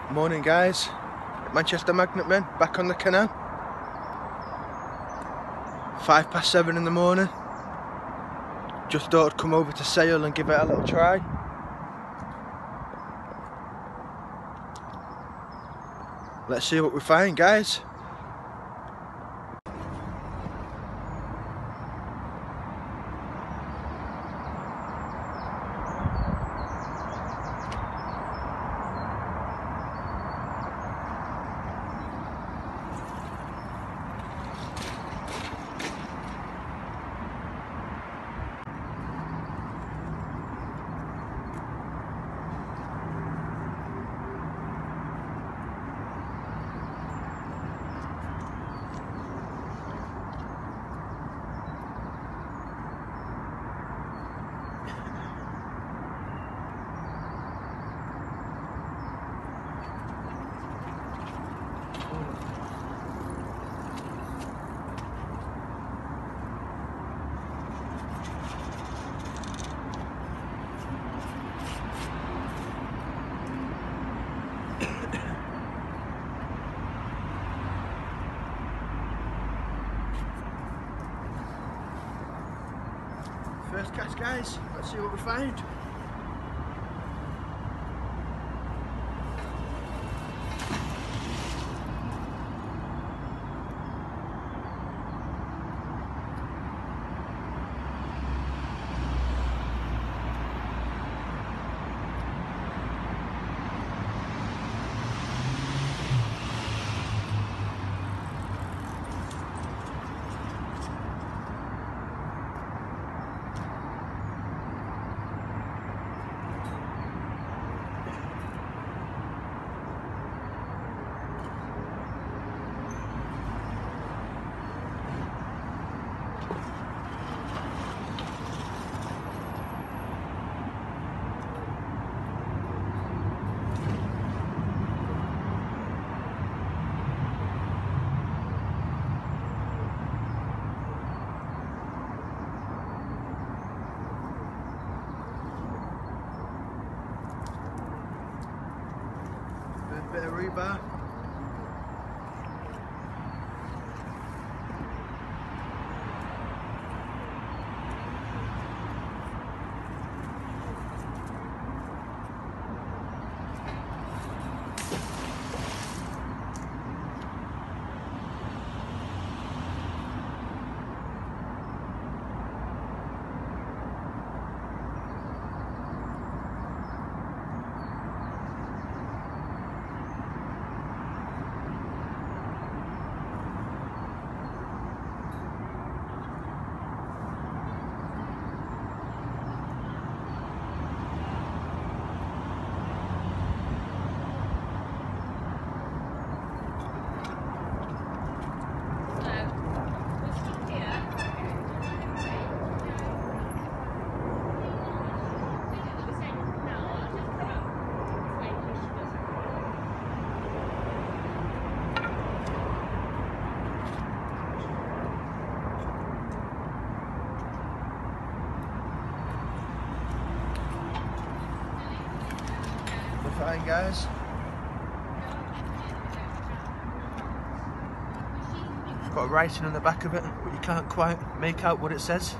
Morning guys, Manchester Magnet Men back on the canal. 7:05 in the morning. Just thought I'd come over to Sale and give it a little try. Let's see what we find, guys. First cast, guys. Let's see what we find. Bit of rebar. Fine, guys. It's got writing on the back of it, but you can't quite make out what it says.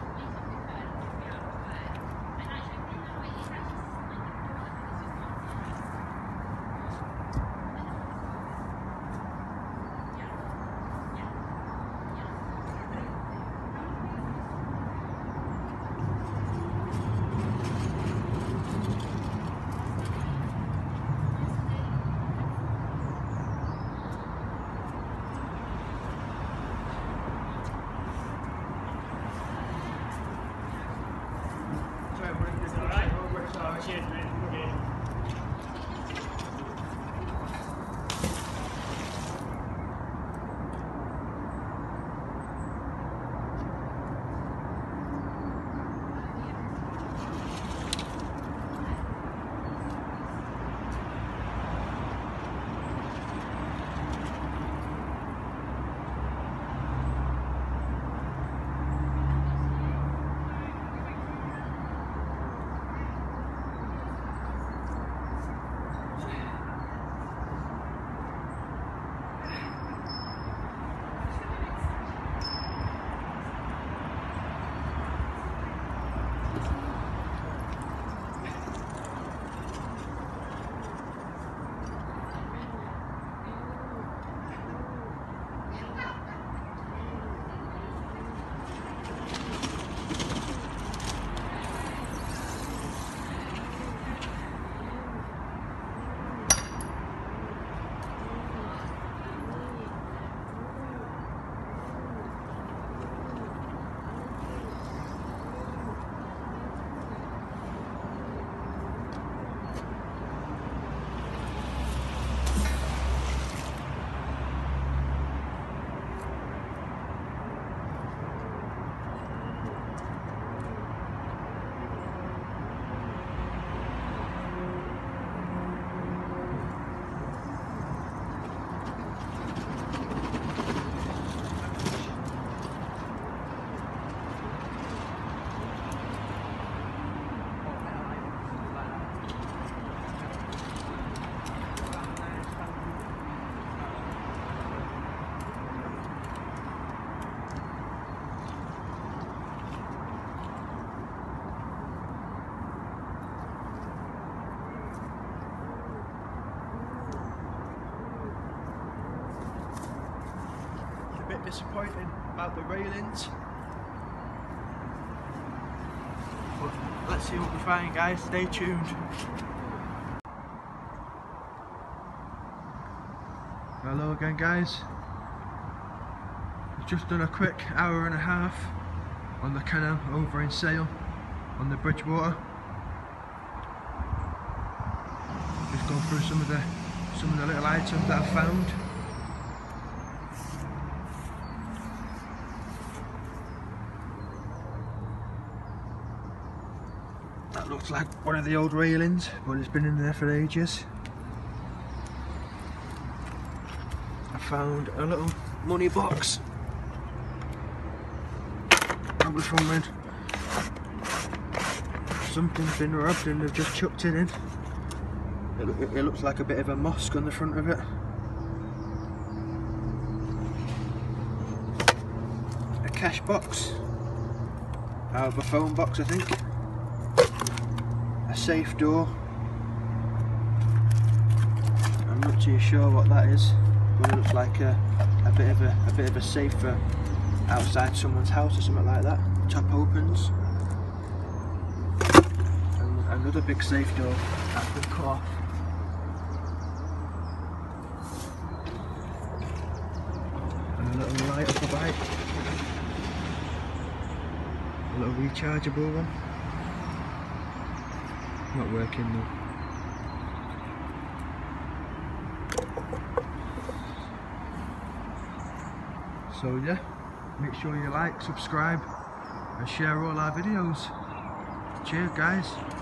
disappointing about the railings. But let's see what we find, guys. Stay tuned. Hello again, guys. We've just done a quick hour and a half on the canal over in Sale on the Bridgewater. Just going through some of the little items that I found. That looks like one of the old railings, but it's been in there for ages. I found a little money box, probably from when something's been robbed and they've just chucked it in. It looks like a bit of a mosque on the front of it. A cash box out of a phone box, I think. A safe door. I'm not too sure what that is, but it looks like a bit of a safe for outside someone's house or something like that. Top opens. And another big safe door that's been cut off. And a little light up the bike. A little rechargeable one. Not working though. So yeah, make sure you like, subscribe and share all our videos. Cheers, guys.